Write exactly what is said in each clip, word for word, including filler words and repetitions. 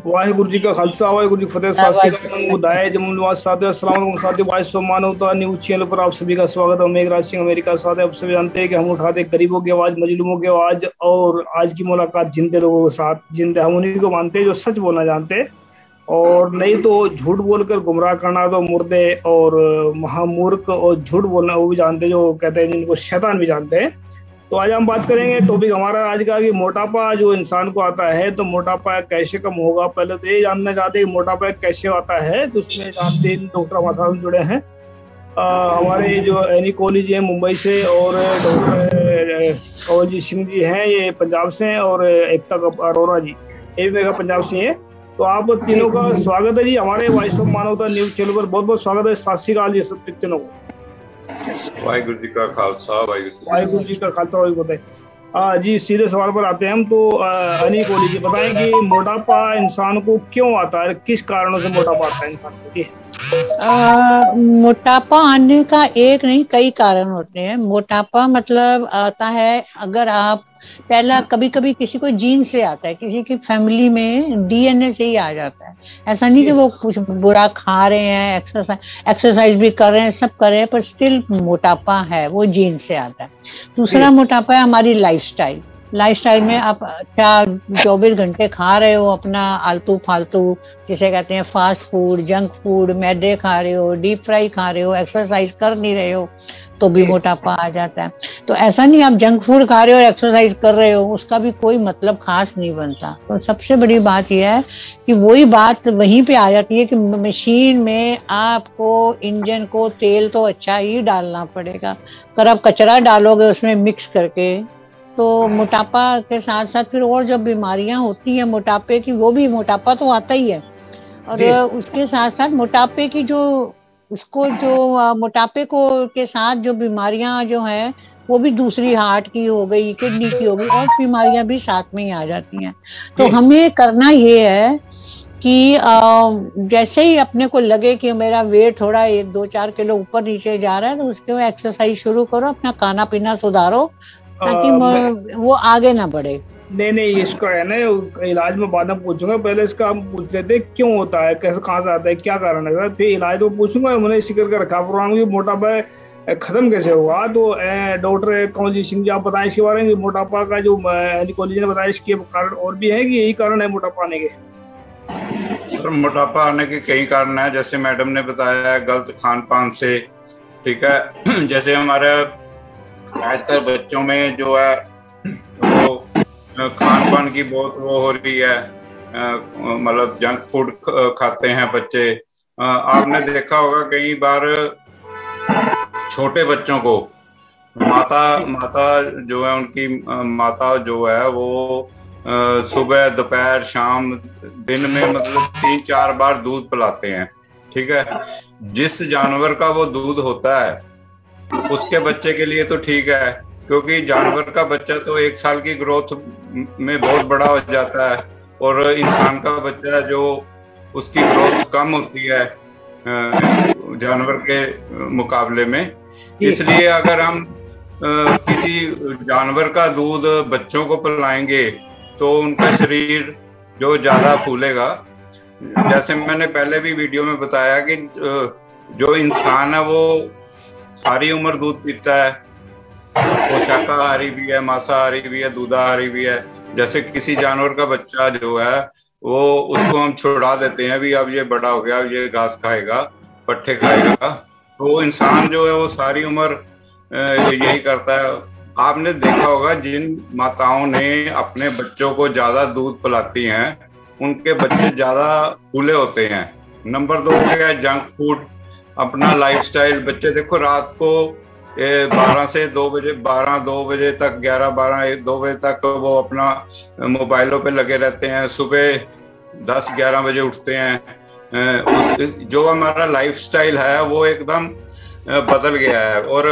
वाहिगुरु जी का खालसा वाहिगुरु जी फतेह। सात श्री अकाल बुधाए जमुनवास साथियों, अस्सलाम वालेकुम साथियों। बाईस सौ मानवता न्यूज चैनल पर आप सभी का स्वागत है। मेघराज सिंह अमेरिका साथ है। आप सभी जानते हैं कि हम उठाते गरीबों की आवाज, मजलूमों की आवाज, और आज की मुलाकात जिंदे लोगों के साथ। जिंदे हम उन्हीं को मानते हैं जो सच बोलना जानते हैं, और नहीं तो झूठ बोलकर गुमराह करना तो मुर्दे और महामूर्ख और झूठ बोलना वो भी जानते हैं, जो कहते हैं जिनको शैतान भी जानते हैं। तो आज हम बात करेंगे, टॉपिक हमारा आज का कि मोटापा जो इंसान को आता है, तो मोटापा कैसे कम होगा। पहले तो ये जानना चाहते हैं कि मोटापा कैसे आता है, तो उसमें जानते डॉक्टर हमारे साथ जुड़े हैं। आ, हमारे जो एनी कॉलेज है मुंबई से, और डॉक्टर अवजीत सिंह जी हैं, ये पंजाब से हैं, और एकता अरोरा जी ये मेरा पंजाब से हैं। तो आप तीनों का स्वागत है जी हमारे voice of Manavta news channel पर। बहुत बहुत स्वागत है। सत श्री अकाल जी सब तीनों को। वाहिगुरु जी का खालसा वाहिगुरु जी का खालसा वाहिगुरु बताए। जी सीधे सवाल पर आते हैं हम। तो अनी कोहली जी बताएं कि मोटापा इंसान को क्यों आता है, किस कारणों से मोटापा आता है इंसान को? आ, मोटापा आने का एक नहीं कई कारण होते हैं। मोटापा मतलब आता है, अगर आप पहला कभी कभी किसी को जीन से आता है, किसी की फैमिली में डीएनए से ही आ जाता है। ऐसा नहीं कि वो कुछ बुरा खा रहे हैं, एक्सरसाइज एक्सरसाइज भी कर रहे हैं, सब कर रहे हैं, पर स्टिल मोटापा है, वो जीन से आता है। दूसरा मोटापा है हमारी लाइफस्टाइल। लाइफस्टाइल में आप क्या चौबीस घंटे खा रहे हो अपना आलतू फालतू, जिसे कहते हैं फास्ट फूड, जंक फूड, मैदे खा रहे हो, डीप फ्राई खा रहे हो, एक्सरसाइज कर नहीं रहे हो, तो भी मोटापा आ जाता है। तो ऐसा नहीं आप जंक फूड खा रहे हो और एक्सरसाइज कर रहे हो, उसका भी कोई मतलब खास नहीं बनता। तो सबसे बड़ी बात यह है कि वही बात वहीं पे आ जाती है कि मशीन में आपको इंजन को तेल तो अच्छा ही डालना पड़ेगा। अगर आप कचरा डालोगे उसमें मिक्स करके, तो मोटापा के साथ साथ फिर और जब बीमारियां होती हैं मोटापे की, वो भी मोटापा तो आता ही है, और उसके साथ साथ मोटापे की जो उसको जो मोटापे को के साथ जो बीमारियां जो है वो भी दूसरी, हार्ट की हो गई, किडनी की हो गई, और बीमारियां भी साथ में ही आ जाती हैं। तो हमें करना ये है कि जैसे ही अपने को लगे कि मेरा वेट थोड़ा एक दो चार किलो ऊपर नीचे जा रहा है, तो उसके बाद एक्सरसाइज शुरू करो, अपना खाना पीना सुधारो, ताकि वो आगे ना बढ़े। नहीं नहीं इसका है ना इलाज में बाद में पूछूंगा। पहले इसका हम पूछ लेते हैं क्यों होता है, कैसे, कहाँ से आता है, क्या कारण है, फिर इलाज तो पूछूंगा। मैंने इसी करके रखा प्रोग्राम की मोटापा खत्म कैसे हुआ। तो डॉक्टर अवजीत सिंह जी आप बताएं इसके बारे में, मोटापा का जो कॉलेज ने बताया इसके कारण और भी है कि यही कारण है मोटापा आने के? सर मोटापा आने के कई कारण है, जैसे मैडम ने बताया गलत खान पान से, ठीक है। जैसे हमारे आजकल बच्चों में जो है वो खान पान की बहुत वो हो रही है, मतलब जंक फूड खाते हैं बच्चे। आपने देखा होगा कई बार छोटे बच्चों को माता माता जो है उनकी माता जो है वो सुबह दोपहर शाम दिन में मतलब तीन चार बार दूध पिलाते हैं, ठीक है। जिस जानवर का वो दूध होता है उसके बच्चे के लिए तो ठीक है, क्योंकि जानवर का बच्चा तो एक साल की ग्रोथ में बहुत बड़ा हो जाता है, और इंसान का बच्चा जो उसकी ग्रोथ कम होती है जानवर के मुकाबले में। इसलिए अगर हम किसी जानवर का दूध बच्चों को पिलाएंगे तो उनका शरीर जो ज्यादा फूलेगा। जैसे मैंने पहले भी वीडियो में बताया कि जो इंसान है वो सारी उम्र दूध पीता है, वो शाकाहारी भी है, मांसाहारी भी है, दूधाहारी भी है। जैसे किसी जानवर का बच्चा जो है वो उसको हम छुड़ा देते हैं, भी अब ये बड़ा हो गया, अब ये घास खाएगा, पट्टे खाएगा, तो इंसान जो है वो सारी उम्र यही करता है। आपने देखा होगा जिन माताओं ने अपने बच्चों को ज्यादा दूध पिलाती हैं उनके बच्चे ज्यादा फूले होते हैं। नंबर दो हो गया जंक फूड, अपना लाइफस्टाइल। बच्चे देखो रात को बारह से दो बजे बारह दो बजे तक ग्यारह बारह दो बजे तक वो अपना मोबाइलों पे लगे रहते हैं, सुबह दस ग्यारह बजे उठते हैं। उस जो हमारा लाइफस्टाइल है वो एकदम बदल गया है। और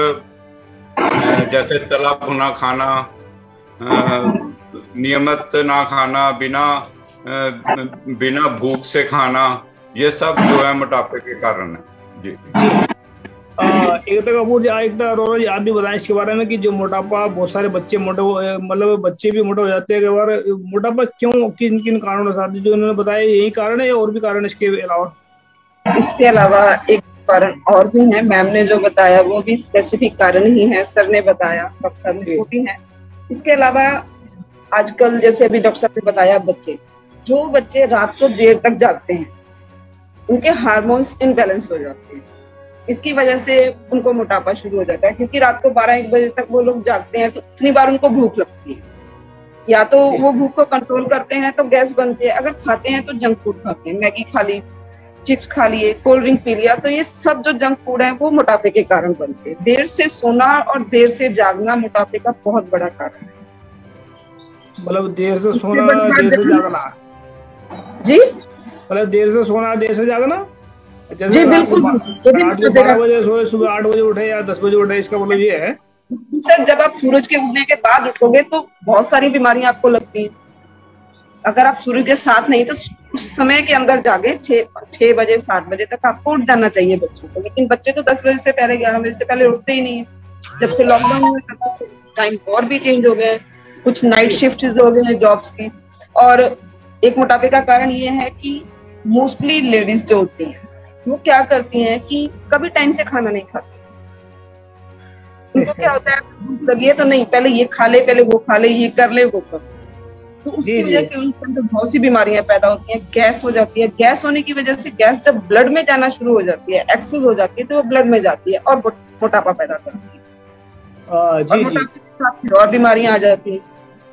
जैसे तला भुना खाना, नियमित ना खाना, बिना बिना भूख से खाना, ये सब जो है मोटापे के कारण है। जी, जी। आ, एक तो कपूर एक तो अरोरा जी आप भी बताएं इसके बारे में कि जो मोटापा बहुत सारे बच्चे मोटे मतलब बच्चे भी मोटे हो जाते हैं कई बार, मोटापा क्यों किन किन कारणों के साथ जो उन्होंने बताया यही कारण है या और भी कारण इसके अलावा? इसके अलावा एक कारण और भी है, मैम ने जो बताया वो भी स्पेसिफिक कारण ही है, सर ने बताया, डॉक्टर साहब ने वो भी है। इसके अलावा आजकल जैसे अभी डॉक्टर साहब ने बताया, बच्चे जो बच्चे रात को देर तक जागते हैं उनके हार्मोन्स इनबैलेंस हो जाते हैं, इसकी वजह से उनको मोटापा शुरू हो जाता है, क्योंकि रात को बारह एक बजे तक वो लोग जागते हैं तो इतनी बार उनको भूख लगती है, या तो वो भूख को कंट्रोल करते हैं तो गैस बनती है, अगर खाते हैं तो जंक फूड खाते हैं, मैगी खा ली, चिप्स खा लिए, कोल्ड ड्रिंक पी लिया, तो ये सब जो जंक फूड है वो मोटापे के कारण बनते हैं। देर से सोना और देर से जागना मोटापे का बहुत बड़ा कारण है। मतलब देर से सोना देर से जागना जी, मतलब देर से सोना देर से जागना जी बिल्कुल। रात को बारह बजे सोए सुबह आठ बजे उठे या दस बजे उठे, इसका मतलब ये है सर जब आप सूरज के उगने के बाद उठोगे तो बहुत सारी बीमारियां आपको लगती हैं। अगर आप सूर्य के साथ नहीं तो उस समय के अंदर जागे, छह छह बजे सात बजे तक आपको उठ जाना चाहिए बच्चों को, लेकिन बच्चे तो दस बजे से पहले ग्यारह बजे से पहले उठते ही नहीं है। जब से लॉकडाउन हुआ टाइम और भी चेंज हो गए, कुछ नाइट शिफ्ट हो गए हैं जॉब्स की। और एक मोटापे का कारण ये है कि मोस्टली लेडीज जो होती हैं वो क्या करती हैं कि कभी टाइम से खाना नहीं खाती। उनको क्या होता है, भूख लगी है तो नहीं पहले ये खा ले, पहले वो खा ले, ये कर ले, वो कर, तो उसकी वजह से उनके अंदर बहुत सी बीमारियां पैदा होती हैं। गैस हो जाती है, गैस होने की वजह से गैस जब ब्लड में जाना शुरू हो जाती है, एक्सेस हो जाती है, तो वो ब्लड में जाती है और मोटापा पैदा करती है। और मोटापे के साथ फिर और बीमारियां आ जाती है।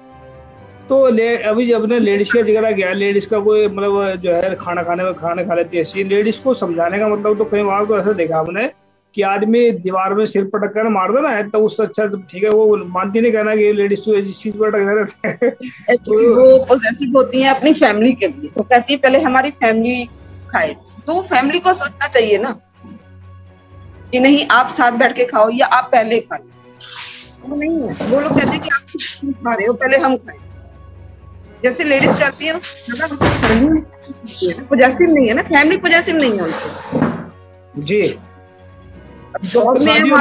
तो ले अभी जब ने लेडीज का जिक्र गया, लेडीज का कोई मतलब जो है खाना खाने में खाना खा लेती है, ऐसी लेडीज को समझाने का मतलब तो कई बार तो ऐसा देखा हमने कि आदमी दीवार में सिर पटक कर मार देना है तो उससे अच्छा ठीक है, वो मानती नहीं कहना कि लेडीज तो जिस चीज पर अटक रहते हैं तो वो पॉजेसिव होती है अपनी फैमिली के लिए, तो कहती है पहले हमारी फैमिली खाए, तो फैमिली को सोचना चाहिए ना कि नहीं आप साथ बैठ के खाओ या आप पहले खा लो। वो नहीं है, वो लोग कहते हैं कि आप खा रहे हो पहले हम खाएं। जैसे लेडीज करती है पॉजेसिव नहीं है ना, फैमिली पॉजेसिव नहीं है उनकी जी। तो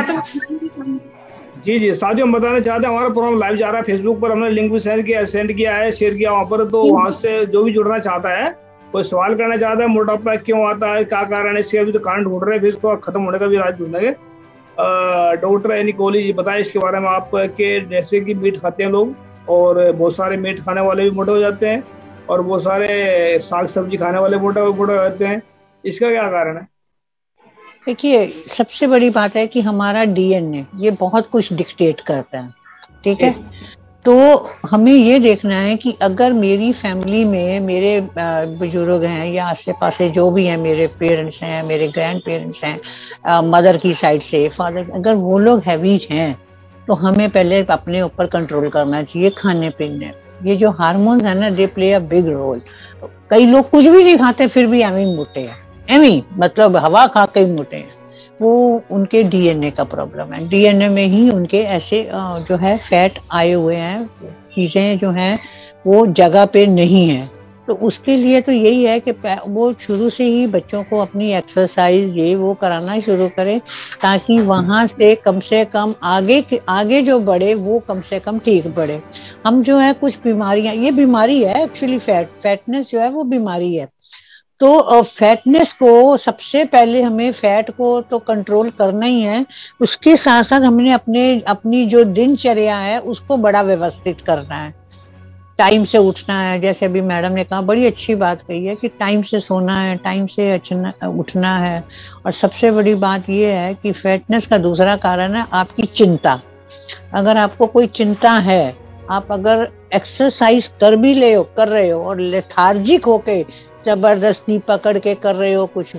जी जी साथियों हम बताना चाहते हैं, हमारा प्रोग्राम लाइव जा रहा है फेसबुक पर, हमने लिंक भी सेंड किया सेंड किया है शेयर किया वहाँ पर, तो वहाँ से जो भी जुड़ना चाहता है, कोई सवाल करना चाहता है मोटापा क्यों आता है, क्या कारण है, इसके अभी तो कारण ढूंढ रहे हैं, फिर इसको खत्म होने का भी आज ढूंढेंगे। डॉक्टर एनी कोहली जी बताएं इसके बारे में आप के जैसे कि मीट खाते हैं लोग और बहुत सारे मीट खाने वाले भी मोटे हो जाते हैं और बहुत सारे साग सब्जी खाने वाले मोटे मोटे हो जाते हैं, इसका क्या कारण है? देखिए सबसे बड़ी बात है कि हमारा डीएनए ये बहुत कुछ डिक्टेट करता है, ठीक है। तो हमें ये देखना है कि अगर मेरी फैमिली में मेरे बुजुर्ग हैं या आसे पासे जो भी हैं, मेरे पेरेंट्स हैं, मेरे ग्रैंड पेरेंट्स हैं, मदर की साइड से फादर, अगर वो लोग हैवीज हैं तो हमें पहले अपने ऊपर कंट्रोल करना चाहिए खाने पीने। ये जो हार्मोन्स है ना, they play a big role. कई लोग कुछ भी नहीं खाते फिर भी एमी मोटे हैं, एमी मतलब हवा खा के मोटे हैं, वो उनके डीएनए का प्रॉब्लम है। डीएनए में ही उनके ऐसे जो है फैट आए हुए हैं, चीजें जो हैं वो जगह पे नहीं है। तो उसके लिए तो यही है कि वो शुरू से ही बच्चों को अपनी एक्सरसाइज ये वो कराना शुरू करें, ताकि वहां से कम से कम आगे आगे जो बढ़े वो कम से कम ठीक बढ़े। हम जो है कुछ बीमारियां, ये बीमारी है एक्चुअली, फैट फैटनेस जो है वो बीमारी है। तो फैटनेस को सबसे पहले हमें फैट को तो कंट्रोल करना ही है, उसके साथ साथ हमने अपने अपनी जो दिनचर्या है उसको बड़ा व्यवस्थित करना है। टाइम से उठना है, जैसे अभी मैडम ने कहा, बड़ी अच्छी बात कही है कि टाइम से सोना है, टाइम से अचना उठना है। और सबसे बड़ी बात ये है कि फैटनेस का दूसरा कारण है आपकी चिंता। अगर आपको कोई चिंता है, आप अगर एक्सरसाइज कर भी ले हो कर रहे हो और लेथार्जिक होके जबरदस्ती पकड़ के कर रहे हो कुछ,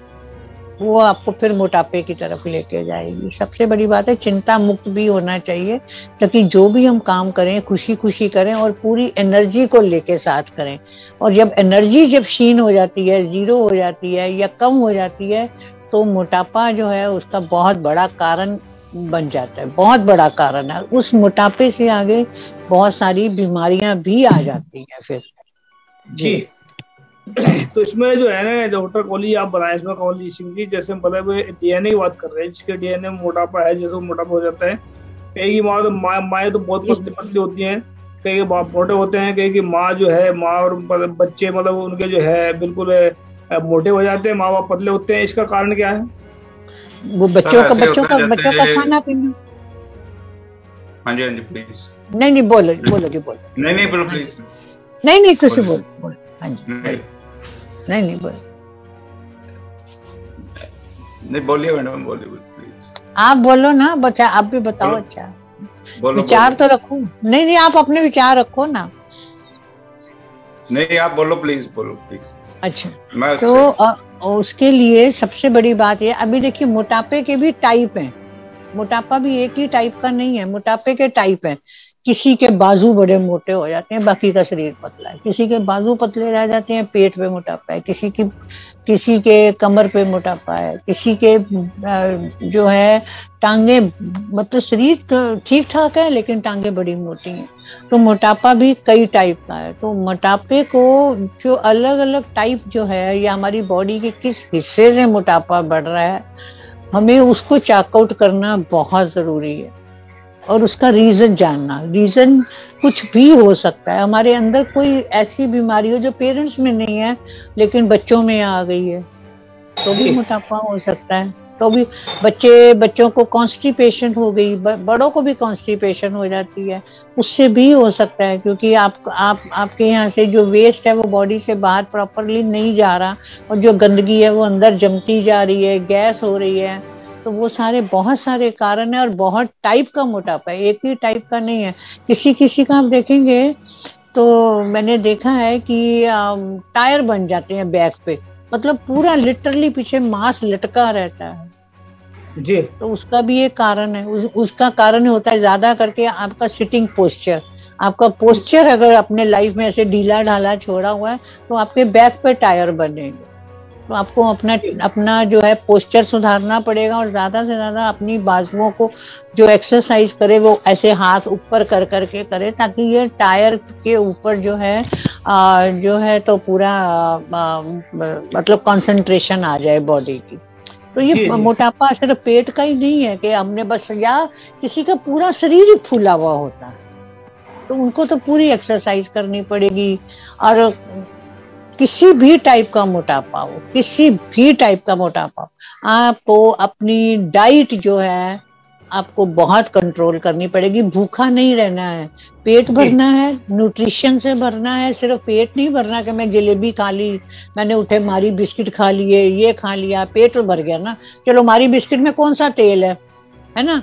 वो आपको फिर मोटापे की तरफ लेके जाएगी। सबसे बड़ी बात है चिंता मुक्त भी होना चाहिए, ताकि जो भी हम काम करें खुशी खुशी करें और पूरी एनर्जी को लेके साथ करें। और जब एनर्जी जब क्षीण हो जाती है, जीरो हो जाती है या कम हो जाती है, तो मोटापा जो है उसका बहुत बड़ा कारण बन जाता है, बहुत बड़ा कारण है। उस मोटापे से आगे बहुत सारी बीमारियां भी आ जाती हैं फिर। जी तो इसमें जो है ना डॉक्टर कॉली आप बनाए इसमें कॉली सिंह जी, जैसे मतलब डीएनए की बात कर रहे हैं, जिसके डीएनए में मोटापा है, जैसे मोटापा हो जाता है, कई की माँ तो माँ माएँ तो बहुत पतली पतली होती हैं, कई के बाप मोटे होते हैं, कई की माँ जो है माँ और बच्चे मतलब उनके जो है बिल्कुल मोटे हो जाते हैं, माँ बाप पतले होते हैं। इसका कारण क्या है? वो बच्चों का बच्चों का बच्चों का खाना पीना। हाँ जी हाँ जी प्लीज। नहीं नहीं बोलो बोलो जी बोलो। नहीं नहीं बोलो प्लीज। नहीं नहीं कुछ बोलो बोलो। हाँ जी नहीं नहीं बोलो। नहीं बोलिए मैडम बोलिए प्लीज। आप बोलो ना बच्चा, आप भी बताओ। अच्छा विचार तो रखो। नहीं नहीं आप अपने विचार रखो ना। नहीं आप बोलो प्लीज बोलो प्लीज। अच्छा तो आ, उसके लिए सबसे बड़ी बात ये, अभी देखिए मोटापे के भी टाइप हैं। मोटापा भी एक ही टाइप का नहीं है, मोटापे के टाइप हैं। किसी के बाजू बड़े मोटे हो जाते हैं, बाकी का शरीर पतला है। किसी के बाजू पतले रह जाते हैं, पेट पे मोटापा है। किसी की किसी के कमर पे मोटापा है। किसी के जो है टांगे, मतलब शरीर ठीक ठाक है लेकिन टांगे बड़ी मोटी हैं। तो मोटापा भी कई टाइप का है। तो मोटापे को जो अलग अलग टाइप जो है, या हमारी बॉडी के किस हिस्से से मोटापा बढ़ रहा है, हमें उसको चेकआउट करना बहुत जरूरी है और उसका रीजन जानना। रीजन कुछ भी हो सकता है। हमारे अंदर कोई ऐसी बीमारी हो जो पेरेंट्स में नहीं है लेकिन बच्चों में आ गई है, तो भी मोटापा हो सकता है। तो भी बच्चे बच्चों को कॉन्स्टिपेशन हो गई, बड़ों को भी कॉन्स्टिपेशन हो जाती है, उससे भी हो सकता है। क्योंकि आप आप आपके यहाँ से जो वेस्ट है वो बॉडी से बाहर प्रॉपरली नहीं जा रहा और जो गंदगी है वो अंदर जमती जा रही है, गैस हो रही है। तो वो सारे बहुत सारे कारण है और बहुत टाइप का मोटापा है, एक ही टाइप का नहीं है। किसी किसी का आप देखेंगे तो मैंने देखा है कि टायर बन जाते हैं बैक पे, मतलब पूरा लिटरली पीछे मांस लटका रहता है जी। तो उसका भी एक कारण है। उस, उसका कारण होता है ज्यादा करके आपका सिटिंग पोस्चर। आपका पोस्चर अगर अपने लाइफ में ऐसे ढीला ढाला छोड़ा हुआ है तो आपके बैक पे टायर बनेंगे। तो आपको अपना अपना जो है पोस्चर सुधारना पड़ेगा और ज्यादा से ज्यादा अपनी बाजुओं को जो एक्सरसाइज करे वो ऐसे हाथ ऊपर कर करके करे, ताकि ये टायर के ऊपर जो है आ, जो है तो पूरा आ, मतलब कंसंट्रेशन आ जाए बॉडी की। तो ये मोटापा सिर्फ पेट का ही नहीं है कि हमने बस, या किसी का पूरा शरीर ही फूला हुआ होता है तो उनको तो पूरी एक्सरसाइज करनी पड़ेगी। और किसी भी टाइप का मोटापा हो, किसी भी टाइप का मोटापा हो, आपको अपनी डाइट जो है आपको बहुत कंट्रोल करनी पड़ेगी। भूखा नहीं रहना है, पेट भरना है, न्यूट्रिशन से भरना है। सिर्फ पेट नहीं भरना कि मैं जलेबी खा ली, मैंने उठे मारी बिस्किट खा लिए, ये खा लिया, पेट तो भर गया ना। चलो मारी बिस्किट में कौन सा तेल है, है ना,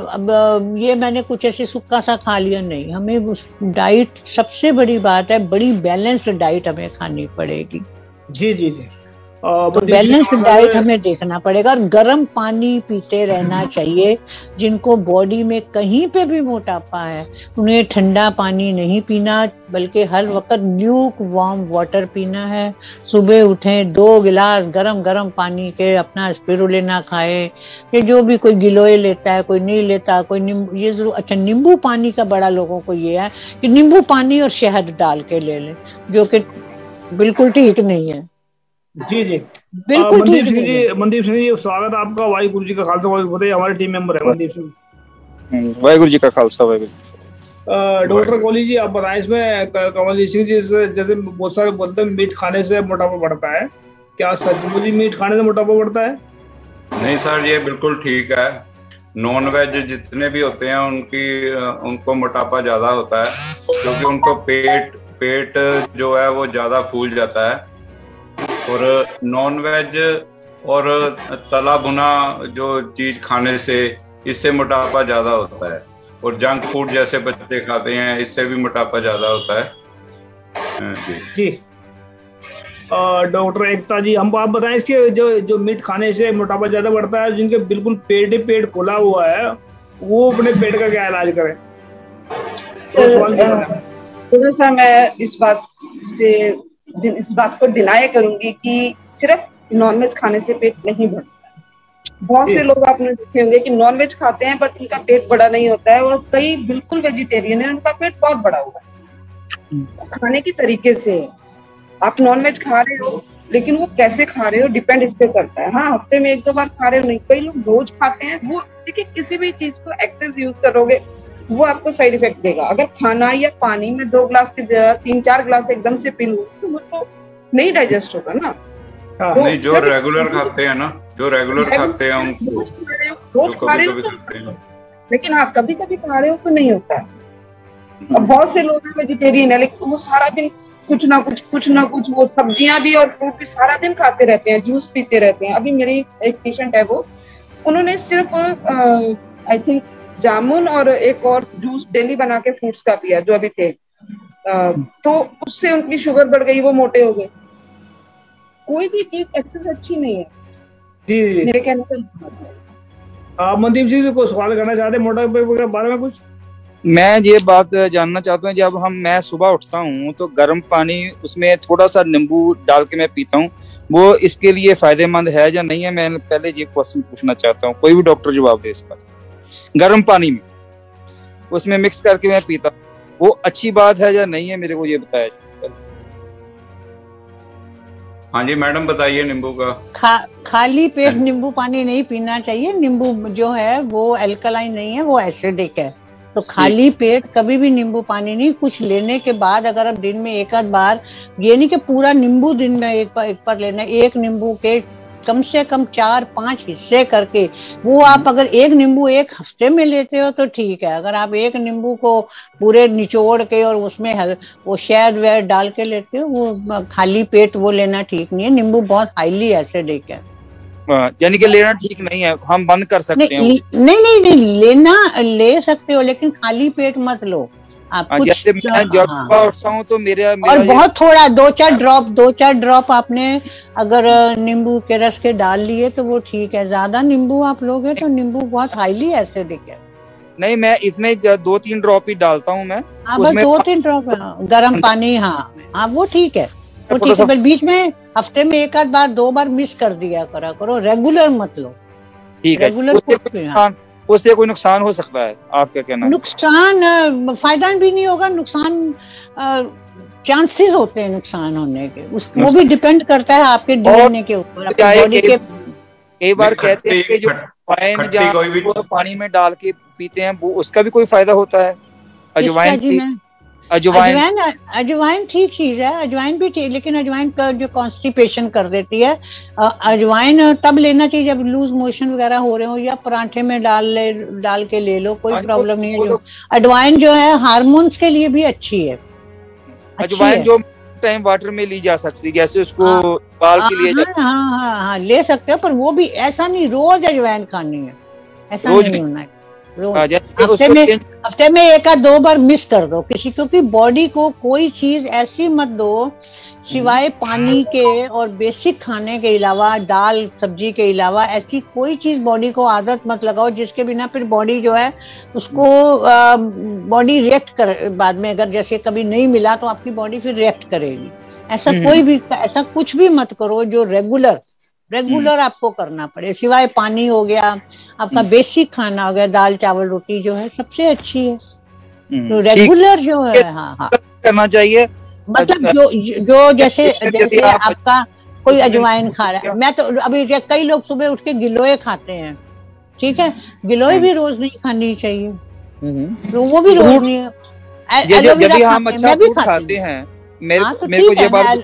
अब ये मैंने कुछ ऐसे सूखा सा खा लिया, नहीं। हमें उस डाइट, सबसे बड़ी बात है, बड़ी बैलेंस्ड डाइट हमें खानी पड़ेगी। जी जी जी तो बैलेंस्ड डाइट हमें देखना पड़ेगा। और गर्म पानी पीते रहना चाहिए। जिनको बॉडी में कहीं पे भी मोटापा है उन्हें ठंडा पानी नहीं पीना, बल्कि हर वक्त ल्यूक वार्म वाटर पीना है। सुबह उठें दो गिलास गरम गरम पानी के अपना स्पिरुलिना खाए। ये जो भी कोई गिलोय लेता है, कोई नहीं लेता, कोई नींबू, ये जरूर। अच्छा, नींबू पानी का बड़ा लोगों को ये है कि नींबू पानी और शहद डाल के ले लें, जो कि बिल्कुल ठीक नहीं है। जी जी बिल्कुल। मनदीप सिंह जी, मनदीप सिंह जी स्वागत आपका। वाहिगुरु जी का खालसा वाहिगुरु फतेह। हमारे टीम मेंबर है मनदीप सिंह। वाहिगुरु जी का खालसा वाहिगुरु। डॉक्टर कॉली जी आप बताएं, इसमें कमल सिंह जी जैसे बहुत सारे बोलते हैं मीट खाने से मोटापा बढ़ता है, क्या सचमुच मीट खाने से मोटापा बढ़ता है? नहीं सर, ये बिल्कुल ठीक है। नॉन वेज जितने भी होते हैं उनकी उनको मोटापा ज्यादा होता है, क्योंकि उनको पेट पेट जो है वो ज्यादा फूल जाता है। और नॉन वेज और तला भुना जो चीज खाने से इससे मोटापा ज्यादा होता है। और जंक फूड जैसे बच्चे खाते हैं इससे भी मोटापा ज्यादा होता है। जी, जी। डॉक्टर एकता जी, हम आप बताएं इसके जो जो मीट खाने से मोटापा ज्यादा बढ़ता है, जिनके बिल्कुल पेट ही पेट खुला हुआ है, वो अपने पेट का क्या इलाज करें? थोड़ा सा मैं इस बात से इस बात को डिनाई करूंगी कि सिर्फ नॉनवेज खाने से पेट नहीं बढ़ता। बहुत से लोग आपने देखे होंगे कि नॉनवेज खाते हैं बट उनका पेट बड़ा नहीं होता है, और कई बिल्कुल वेजिटेरियन है, उनका पेट बहुत बड़ा हुआ है। खाने के तरीके से आप नॉन वेज खा रहे हो, लेकिन वो कैसे खा रहे हो डिपेंड इस पे करता है। हाँ, हफ्ते में एक दो बार खा रहे हो नहीं, कई लोग रोज खाते हैं। वो देखिए, किसी भी चीज को एक्सेस यूज करोगे वो आपको साइड इफेक्ट देगा। अगर खाना या पानी में दो ग्लास की जगह तीन चार ग्लास एकदम से पी लूं तो वो तो नहीं डाइजेस्ट होगा ना। तो नहीं, जो रेगुलर खाते हैं ना, जो रेगुलर खाते हैं उनको रोज खा रहे हो तो, लेकिन हाँ कभी कभी खा रहे हो तो नहीं होता है। अब बहुत से लोग वेजिटेरियन है लेकिन वो सारा दिन कुछ ना कुछ कुछ ना कुछ वो सब्जियां भी और फ्रूट भी सारा दिन खाते रहते हैं, जूस पीते रहते हैं। अभी मेरी एक पेशेंट है, वो उन्होंने सिर्फ आई थिंक जामुन और एक और जूस डेली बना के फ्रूट्स का पिया जो अभी थे, आ, तो उससे उनकी शुगर बढ़ गई, वो मोटे हो गए। कोई भी चीज एक्सेस अच्छी नहीं है जी। मेरे कहने का। आप मनदीप जी को सवाल करना चाहते हैं मोटापे के बारे में कुछ? मैं ये बात जानना चाहता हूँ, जब हम मैं सुबह उठता हूँ तो गर्म पानी उसमें थोड़ा सा नींबू डाल के मैं पीता हूँ, वो इसके लिए फायदेमंद है या नहीं है? मैं पहले ये क्वेश्चन पूछना चाहता हूँ, कोई भी डॉक्टर जवाब दे इस पर। गर्म पानी में उसमें मिक्स करके मैं पीता हूँ, वो अच्छी बात है या नहीं है, मेरे को ये बताया। हाँ जी मैडम बताइए। नींबू का खा, खाली पेट नींबू पानी नहीं पीना चाहिए। नींबू जो है वो अल्कलाइन नहीं है, वो एसिडिक है। तो खाली पेट कभी भी नींबू पानी नहीं। कुछ लेने के बाद अगर आप दिन में एक आध बार, ये नहीं कि पूरा नींबू दिन में एक बार एक बार लेना, एक नींबू के कम से कम चार पांच हिस्से करके, वो आप अगर एक नींबू एक हफ्ते में लेते हो तो ठीक है। अगर आप एक नींबू को पूरे निचोड़ के और उसमें वो शहद वहद डाल के लेते हो, वो खाली पेट वो लेना ठीक नहीं है। नींबू बहुत हाईली एसिडिक है, यानी कि लेना ठीक नहीं है, हम बंद कर सकते नहीं, हैं। नहीं नहीं नहीं लेना ले सकते हो, लेकिन खाली पेट मत लो आप। कुछ जैसे मैं जब हाँ। उठता हूँ तो मेरे और बहुत थोड़ा दो चार ड्रॉप दो चार ड्रॉप आपने अगर नींबू के रस के डाल लिए तो वो ठीक है। ज्यादा नींबू आप लोगे तो नींबू बहुत हाईली एसिडिक है। नहीं, मैं इतने दो तीन ड्रॉप ही डालता हूँ मैं। हाँ बस दो तीन ड्रॉप गर्म पानी। हाँ हाँ वो ठीक है, वो ठीक है। बीच में हफ्ते में एक आध बार दो बार मिस कर दिया करा करो, रेगुलर मत लो। ठीक है, रेगुलर उससे कोई नुकसान हो सकता है? आप क्या कहना है? नुकसान फायदा भी नहीं होगा, नुकसान चांसेस होते हैं नुकसान होने के। उस वो भी डिपेंड करता है आपके डीएनए के ऊपर, आपकी बॉडी के। कई बार कहते हैं कि जो अजवाइन या पानी में डाल के पीते हैं वो उसका भी कोई फायदा होता है? अजवाइन अजवाइन अजवाइन ठीक चीज है, अजवाइन भी ठीक, लेकिन अजवाइन का जो कॉन्स्टिपेशन कर देती है। अजवाइन तब लेना चाहिए जब लूज मोशन वगैरह हो रहे हो, या पराठे में डाल ले डाल के ले लो, कोई प्रॉब्लम नहीं है। जो अजवाइन जो है हार्मोन्स के लिए भी अच्छी है। अजवाइन जो टाइम वाटर में ली जा सकती है, जैसे उसको बाल के लिए। हाँ हाँ हाँ ले सकते हो, पर वो भी ऐसा नहीं रोज अजवाइन खानी है, ऐसा नहीं होना है। हफ्ते में हफ्ते में एक आध दो बार मिस कर दो किसी, क्योंकि बॉडी को कोई चीज ऐसी मत दो सिवाय पानी के और बेसिक खाने के अलावा, दाल सब्जी के अलावा ऐसी कोई चीज बॉडी को आदत मत लगाओ जिसके बिना फिर बॉडी जो है उसको बॉडी रिएक्ट कर बाद में। अगर जैसे कभी नहीं मिला तो आपकी बॉडी फिर रिएक्ट करेगी। ऐसा कोई भी ऐसा कुछ भी मत करो जो रेगुलर रेगुलर आपको करना पड़े। सिवाय पानी हो गया, आपका बेसिक खाना हो गया, दाल चावल रोटी जो है सबसे अच्छी है। तो रेगुलर जो है हाँ हाँ करना चाहिए। मतलब जो जो जैसे जैसे आपका कोई अजवाइन खा रहा है, मैं तो अभी कई लोग सुबह उठ के गिलोय खाते हैं, ठीक है, गिलोय भी रोज नहीं खानी चाहिए, तो वो भी रोज नहीं है। यदि हम अच्छा फ्रूट खाते हैं, मेरे मेरे को ये बात,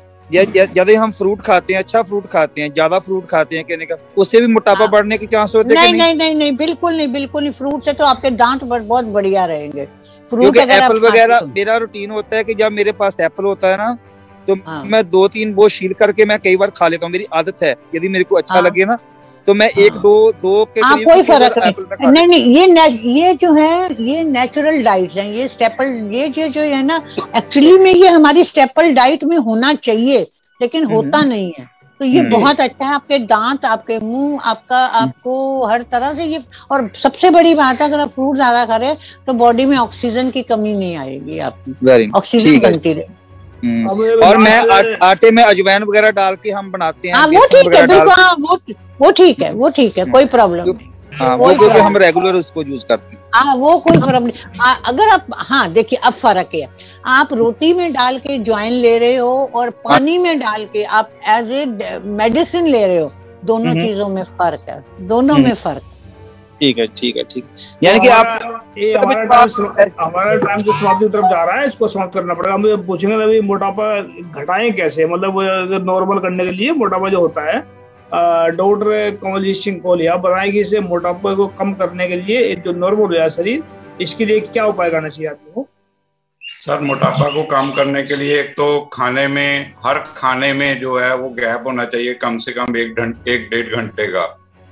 यदि हम फ्रूट खाते हैं, अच्छा फ्रूट खाते हैं, ज्यादा फ्रूट खाते हैं कहने का, उससे भी मोटापा बढ़ने के चांस होते हैं? नहीं नहीं नहीं नहीं बिल्कुल नहीं, बिल्कुल नहीं। फ्रूट से तो आपके दांत बहुत बढ़िया रहेंगे। क्योंकि एप्पल वगैरह मेरा रूटीन होता है कि जब मेरे पास एप्पल होता है ना तो हाँ। मैं दो तीन वो छील करके मैं कई बार खा लेता हूँ, मेरी आदत है। यदि मेरे को अच्छा हाँ। लगे ना तो मैं हाँ। एक दो दो के हाँ, कोई फर्क नहीं। नहीं नहीं ये ये जो है ये नेचुरल डाइट्स हैं, ये स्टेपल ये जो जो है ना एक्चुअली में ये हमारी स्टेपल डाइट में होना चाहिए, लेकिन होता नहीं है। तो ये बहुत अच्छा है, आपके दांत, आपके मुंह, आपका आपको हर तरह से ये। और सबसे बड़ी बात है, अगर आप फ्रूट ज्यादा करें तो बॉडी में ऑक्सीजन की कमी नहीं आएगी, आपकी ऑक्सीजन बनती रहे। और मैं आ, आटे में अजवाइन वगैरह डाल के हम बनाते हैं। हाँ वो ठीक है, बिल्कुल हाँ वो वो ठीक है, वो ठीक है, कोई प्रॉब्लम नहीं। हाँ वो हम रेगुलर उसको यूज करते हैं। हाँ वो कोई फर्क नहीं। आ, अगर आप, हाँ देखिए अब फर्क है, आप रोटी में डाल के ज्वाइन ले रहे हो और पानी में डाल के आप एज ए मेडिसिन ले रहे हो, दोनों चीजों में फर्क है, दोनों में फर्क। ठीक है ठीक है ठीक है, यानी कि आप ये हमारा टाइम हमारा टाइम जो समाप्ति की तरफ जा रहा है, इसको समाप्त करना पड़ेगा। हम ये पूछेंगे अभी मोटापा घटाएं कैसे, मतलब अगर नॉर्मल करने के लिए मोटापा जो होता है, डॉक्टर कमलजीत सिंह कोहली बताएं कि इसे मोटापा को कम करने के लिए जो नॉर्मल हो जाए शरीर, इसके लिए क्या उपाय करना चाहिए आदमी को? सर मोटापा को कम करने के लिए एक तो खाने में, हर खाने में जो है वो गैप होना चाहिए कम से कम एक घंटे एक डेढ़ घंटे का।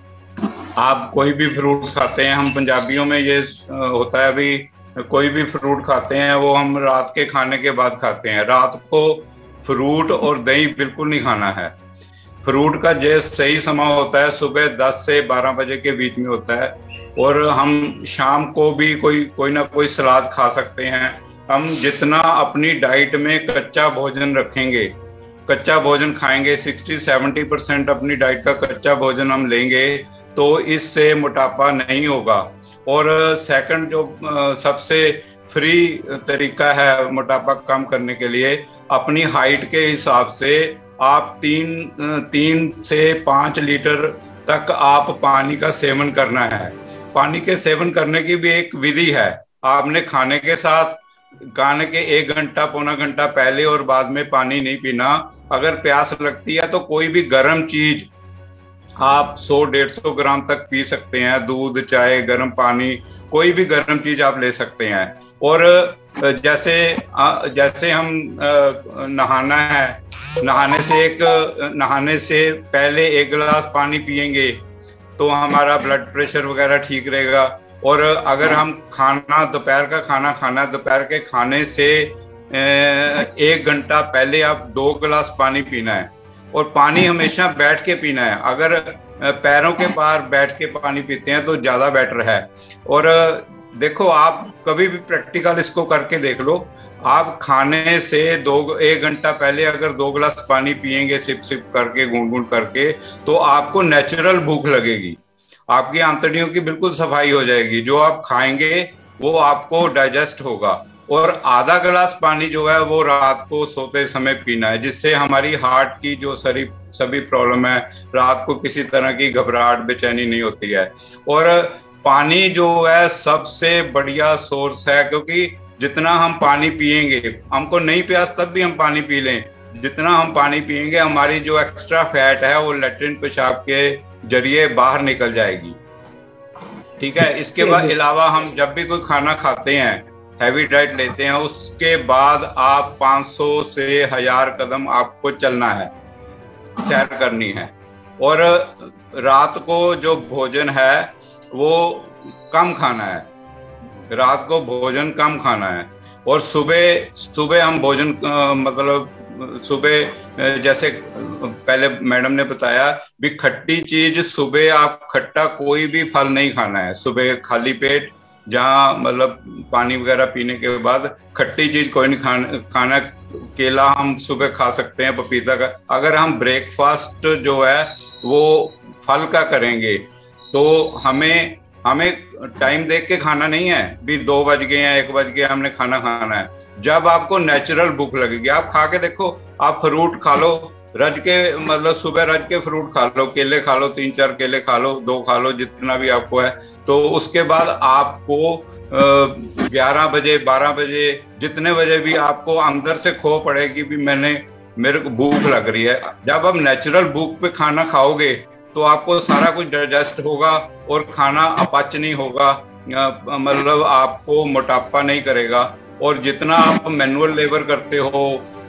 आप कोई भी फ्रूट खाते हैं, हम पंजाबियों में ये होता है अभी, कोई भी फ्रूट खाते हैं वो हम रात के खाने के बाद खाते हैं। रात को फ्रूट और दही बिल्कुल नहीं खाना है। फ्रूट का जो सही समय होता है सुबह दस से बारह बजे के बीच में होता है, और हम शाम को भी कोई कोई ना कोई सलाद खा सकते हैं। हम जितना अपनी डाइट में कच्चा भोजन रखेंगे, कच्चा भोजन खाएंगे, साठ सत्तर परसेंट अपनी डाइट का कच्चा भोजन हम लेंगे, तो इससे मोटापा नहीं होगा। और सेकंड जो सबसे फ्री तरीका है मोटापा कम करने के लिए, अपनी हाइट के हिसाब से आप तीन तीन से पाँच लीटर तक आप पानी का सेवन करना है। पानी के सेवन करने की भी एक विधि है। आपने खाने के साथ, खाने के एक घंटा पौना घंटा पहले और बाद में पानी नहीं पीना। अगर प्यास लगती है तो कोई भी गर्म चीज आप सौ डेढ़ सौ ग्राम तक पी सकते हैं, दूध, चाय, गर्म पानी, कोई भी गर्म चीज आप ले सकते हैं। और जैसे जैसे हम नहाना है, नहाने से एक नहाने से पहले एक गिलास पानी पिएंगे तो हमारा ब्लड प्रेशर वगैरह ठीक रहेगा। और अगर हम खाना, दोपहर का खाना खाना है, दोपहर के खाने से एक घंटा पहले आप दो गिलास पानी पीना है, और पानी हमेशा बैठ के पीना है। अगर पैरों के पार बैठ के पानी पीते हैं तो ज्यादा बेटर है। और देखो, आप कभी भी प्रैक्टिकल इसको करके देख लो। आप खाने से दो एक घंटा पहले अगर दो गिलास पानी पिएंगे सिप सिप करके, गुण गुण करके, तो आपको नेचुरल भूख लगेगी, आपकी आंतड़ियों की बिल्कुल सफाई हो जाएगी। जो आप खाएंगे वो आपको डाइजेस्ट होगा। और आधा गिलास पानी जो है वो रात को सोते समय पीना है, जिससे हमारी हार्ट की जो सभी सभी प्रॉब्लम है, रात को किसी तरह की घबराहट, बेचैनी नहीं होती है। और पानी जो है सबसे बढ़िया सोर्स है, क्योंकि जितना हम पानी पिएंगे, हमको नहीं प्यास तब भी हम पानी पी लें, जितना हम पानी पिएंगे हमारी जो एक्स्ट्रा फैट है वो लैट्रिन पेशाब के जरिए बाहर निकल जाएगी। ठीक है। इसके बाद अलावा हम जब भी कोई खाना खाते हैं, हैवी डाइट लेते हैं, उसके बाद आप पाँच सौ से हजार कदम आपको चलना है, सैर करनी है। और रात को जो भोजन है वो कम खाना है, रात को भोजन कम खाना है। और सुबह सुबह हम भोजन आ, मतलब सुबह जैसे पहले मैडम ने बताया भी, खट्टी चीज सुबह आप खट्टा कोई भी फल नहीं खाना है सुबह खाली पेट, जहाँ मतलब पानी वगैरह पीने के बाद खट्टी चीज कोई नहीं खाना खाना केला हम सुबह खा सकते हैं, पपीता का। अगर हम ब्रेकफास्ट जो है वो फल का करेंगे तो हमें हमें टाइम देख के खाना नहीं है भी दो बज गए हैं, एक बज गया, हमने खाना खाना है। जब आपको नेचुरल भूख लगेगी, आप खा के देखो, आप फ्रूट खा लो, रज के मतलब सुबह रज के फ्रूट खा लो, केले खा लो, तीन चार केले खा लो, दो खा लो, जितना भी आपको है। तो उसके बाद आपको ग्यारह बजे बारह बजे जितने बजे भी आपको अंदर से खो पड़ेगी भी मैंने मेरे को भूख लग रही है। जब आप नेचुरल भूख पे खाना खाओगे तो आपको सारा कुछ डाइजेस्ट होगा और खाना अपच नहीं होगा, मतलब आपको मोटापा नहीं करेगा। और जितना आप मैनुअल लेबर करते हो,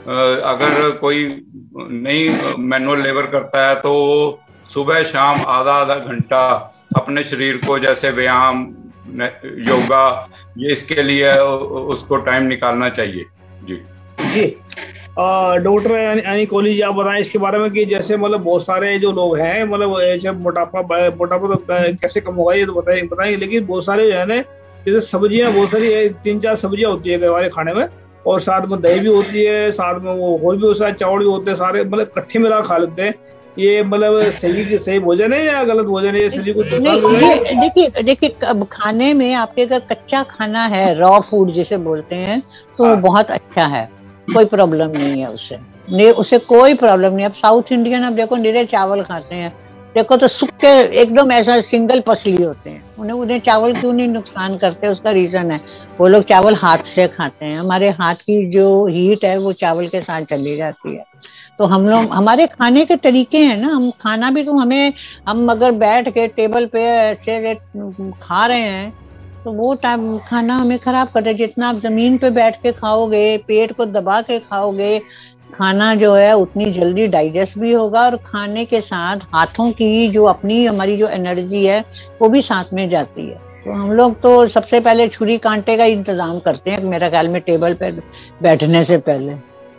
अगर कोई नहीं मैनुअल लेबर करता है तो सुबह शाम आधा आधा घंटा अपने शरीर को, जैसे व्यायाम, योगा, ये इसके लिए उसको टाइम निकालना चाहिए। जी जी डॉक्टर यानी कोहली जी, आप बताएं इसके बारे में कि जैसे मतलब बहुत सारे जो लोग हैं, मतलब ऐसे मोटापा मोटापा तो कैसे कम होगा ये तो बताएंगे बताएंगे लेकिन बहुत सारे जो है ना, जैसे सब्जियां, बहुत सारी तीन चार सब्जियां होती है हमारे खाने में, और साथ में दही भी होती है, साथ में वो और भी होता है, चावल भी होते हैं, सारे मतलब इकट्ठे मिला खा लेते हैं। ये मतलब सही सही भोजन है या गलत भोजन है? ये शरीर को नहीं, देखिए देखिए खाने में आपके अगर कच्चा खाना है, रॉ फूड जिसे बोलते हैं, तो वो बहुत अच्छा है, कोई प्रॉब्लम नहीं है उससे, नहीं उससे कोई प्रॉब्लम नहीं। अब साउथ इंडियन अब देखो निरे चावल खाते हैं, देखो तो सूखे एकदम ऐसा सिंगल पसली होते हैं, उन्हें उन्हें चावल क्यों नहीं नुकसान करते? उसका रीजन है वो लोग चावल हाथ से खाते हैं। हमारे हाथ की जो हीट है वो चावल के साथ चली जाती है। तो हम लोग, हमारे खाने के तरीके हैं ना, हम खाना भी तो हमें, हम अगर बैठ के टेबल पे ऐसे खा रहे हैं तो वो टाइम खाना हमें खराब करता है। जितना आप जमीन पे बैठ के खाओगे, पेट को दबा के खाओगे, खाना जो है उतनी जल्दी डाइजेस्ट भी होगा, और खाने के साथ हाथों की जो अपनी हमारी जो एनर्जी है वो भी साथ में जाती है। तो हम लोग तो सबसे पहले छुरी कांटे का इंतजाम करते हैं मेरा ख्याल में टेबल पे बैठने से पहले।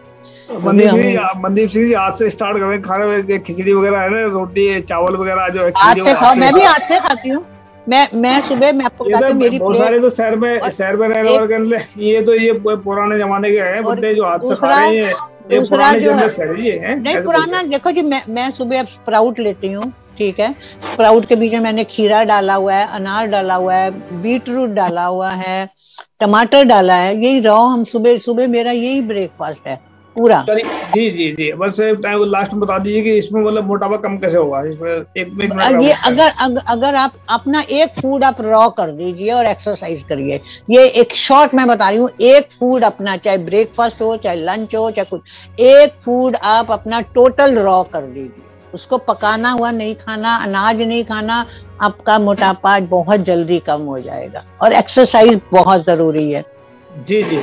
मनदीप सिंह जी आज से स्टार्ट करें खाना, खिचड़ी वगैरह है ना, रोटी चावल वगैरह जो है आज से खाओ। मैं भी आज से खाती हूँ। मैं मैं सुबह मैं आपको बताती हूँ, मेरी बहुत सारे तो शहर में शहर में रहने वाले, ये तो ये पुराने जमाने के हैं बुड्ढे जो हाथ से खा रहे हैं। दूसरा जो है नहीं पुराना, देखो जी मैं मैं सुबह अब स्प्राउट लेती हूँ, ठीक है, स्प्राउट के बीच में मैंने खीरा डाला हुआ है, अनार डाला हुआ है, बीट रूट डाला हुआ है, टमाटर डाला है, यही रॉ हम सुबह सुबह मेरा यही ब्रेकफास्ट है पूरा। जी जी जी बस लास्ट में बता दीजिए कि इसमें मतलब मोटापा कम कैसे होगा इसमें? एक मिनट ये अगर अगर, अगर आप अपना एक फूड आप रॉ कर दीजिए और एक्सरसाइज करिए, ये एक शॉर्ट मैं बता रही हूँ, एक फूड अपना, चाहे ब्रेकफास्ट हो चाहे लंच हो चाहे कुछ, एक फूड आप अपना टोटल रॉ कर दीजिए, उसको पकाना हुआ नहीं खाना, अनाज नहीं खाना, आपका मोटापा बहुत जल्दी कम हो जाएगा। और एक्सरसाइज बहुत जरूरी है। जी जी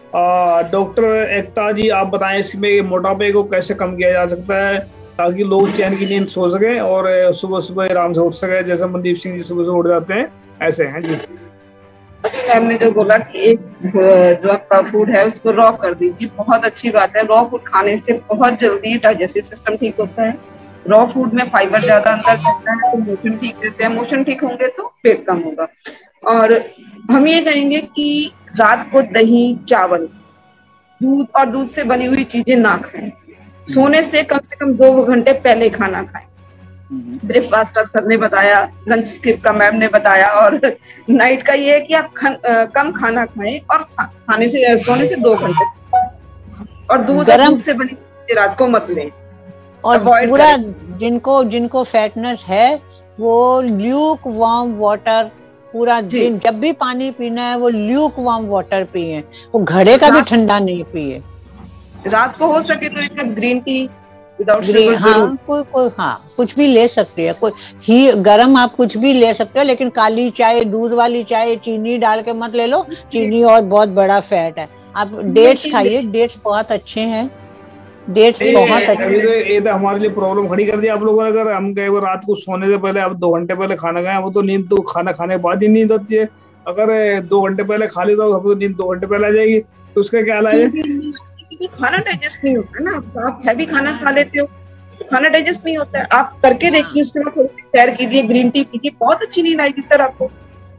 डॉक्टर एकता जी आप बताएं इसमें मोटापे को कैसे कम किया जा सकता है ताकि लोग चैन की नींद सो सके और सुबह सुबह आराम से उठ सके, जैसे मनदीप सिंह जी सुबह सुबह उठ जाते हैं ऐसे हैं जी। अभी मैम ने जो बोला कि एक जो आपका फूड है उसको रॉ कर दीजिए, बहुत अच्छी बात है। रॉ फूड खाने से बहुत जल्दी डाइजेस्टिव सिस्टम ठीक होता है। रॉ फूड में फाइबर ज्यादा अंदर जाता है तो मोशन ठीक रहते हैं, मोशन ठीक होंगे तो पेट कम होगा। और हम ये कहेंगे कि रात को दही, चावल, दूध और दूध से बनी हुई चीजें ना खाएं। सोने से कम से कम दो घंटे पहले खाना खाएं। ब्रेकफास्ट का सर ने बताया, लंच स्किप का मैम ने बताया, और नाइट का ये है कि आप खन, आ, कम खाना खाएं और खाने से सोने से दो घंटे, और दूध दूध से बनी चीजें रात को मत लें। और पूरा जिनको जिनको फैटनेस है वो ल्यूक वार्म वाटर पूरा दिन, जब भी पानी पीना है वो ल्यूक वार्म वाटर पिए, वो घड़े का भी ठंडा नहीं पिए। रात को हो सके तो एक ग्रीन टी विदाउट शुगर, हाँ कोई कोई हाँ कुछ भी ले सकते हैं, कोई ही गरम आप कुछ भी ले सकते हो, लेकिन काली चाय, दूध वाली चाय चीनी डाल के मत ले लो, चीनी और बहुत बड़ा फैट है। आप डेट्स खाइए, डेट्स बहुत अच्छे हैं, डेट्स बहुत अच्छे। तो ये तो हमारे लिए प्रॉब्लम खड़ी कर दी आप लोगों ने। अगर हम कई बार रात को सोने से पहले अब दो घंटे पहले खाना खाएं, वो तो नींद तो खाना खाने के बाद ही नींद आती है। अगर दो घंटे पहले खा ली तो हमको नींद दो घंटे पहले आ जाएगी, तो उसका क्या इलाज है? खाना डाइजेस्ट नहीं होता ना, आप हैवी खाना खा लेते हो, खाना डाइजेस्ट नहीं होता है। आप करके देखिए, उसके बाद थोड़ी सी सैर कीजिए, ग्रीन टी पीजिए, बहुत अच्छी नींद आएगी सर आपको।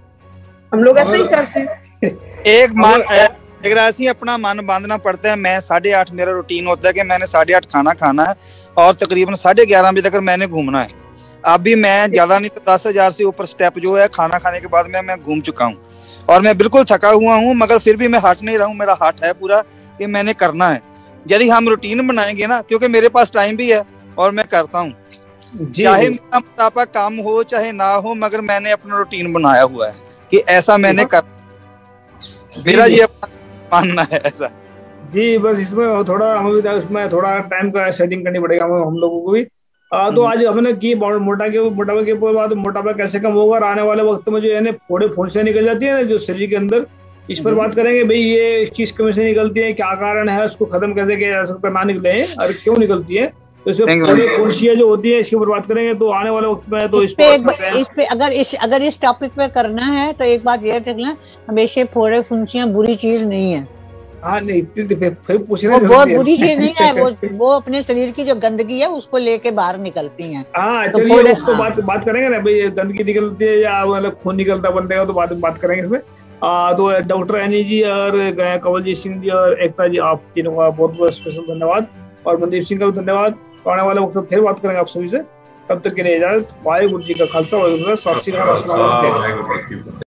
हम लोग ऐसे ही करते हैं। एक मान ऐसी अपना मन बांधना पड़ता है। मैं साढ़े आठ मेरा रूटीन होता है कि मैंने साढ़े आठ खाना खाना है और तकरीबन साढ़े ग्यारह बजे तक मैंने घूमना है। अब भी मैं ज्यादा नहीं तो दस हजार से ऊपर स्टेप जो है खाना खाने के बाद में मैं घूम चुका हूँ और मैं बिल्कुल थका हुआ हूँ, मगर फिर भी मैं हट नहीं रहा हूँ। मेरा हट है पूरा कि मैंने करना है। यदि हम रूटीन बनाएंगे ना, क्योंकि मेरे पास टाइम भी है और मैं करता हूँ, चाहे मेरा मोटापा कम हो चाहे ना हो, मगर मैंने अपना रूटीन बनाया हुआ है कि ऐसा मैंने कर, मेरा ये मानना है ऐसा। जी बस इसमें थोड़ा हमें इसमें थोड़ा टाइम का सेटिंग करनी पड़ेगा हम लोगों को भी। आ, तो आज हमने की मोटा के मोटापा के बाद मोटापा कैसे कम होगा और आने वाले वक्त में जो है फोड़े फुंसियां निकल जाती है ना जो शरीर के अंदर, इस पर बात करेंगे। भाई ये चीज कमी से निकलती है, क्या कारण है, उसको खत्म कैसे किया जा सकता है, ना निकले और क्यों निकलती है, तो इसमें फोड़े फुंसियां जो होती है इसके ऊपर बात करेंगे। तो आने वाले वक्त में तो इस पे इस पे अगर इस अगर इस टॉपिक पे करना है तो एक बात ये देखना, हमेशा फोड़े फुंसियां बुरी चीज नहीं है। हाँ नहीं, फिर पूछना वो बहुत बुरी चीज नहीं है, वो वो अपने शरीर की जो गंदगी है उसको लेके बाहर निकलती हैं। हाँ चलिए उसको बात बात करेंगे ना, भाई गंदगी निकलती है या मतलब खून निकलता बंदे का, तो बात बात करेंगे इसमें। आ, तो डॉक्टर एनी जी और कंवलजीत सिंह जी और एकता जी, आप तीनों का बहुत बहुत स्पेशल धन्यवाद, और मनदीप सिंह का भी धन्यवाद, तो आने वाले वक्त फिर बात करेंगे आप सभी से। तब तक के लिए इजाजत। वाहिगुरु जी का खालसा वाहिगुरु जी का सत श्री अकाल।